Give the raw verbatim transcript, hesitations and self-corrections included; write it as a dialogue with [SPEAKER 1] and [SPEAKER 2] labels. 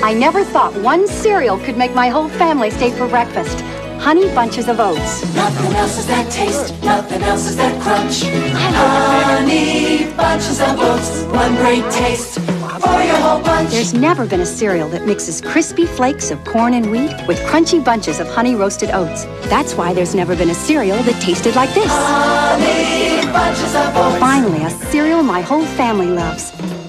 [SPEAKER 1] I never thought one cereal could make my whole family stay for breakfast. Honey Bunches of Oats.
[SPEAKER 2] Nothing else is that taste, nothing else is that crunch. Honey Bunches of Oats, one great taste for your whole bunch.
[SPEAKER 1] There's never been a cereal that mixes crispy flakes of corn and wheat with crunchy bunches of honey roasted oats. That's why there's never been a cereal that tasted like this.
[SPEAKER 2] Honey Bunches of Oats.
[SPEAKER 1] Finally, a cereal my whole family loves.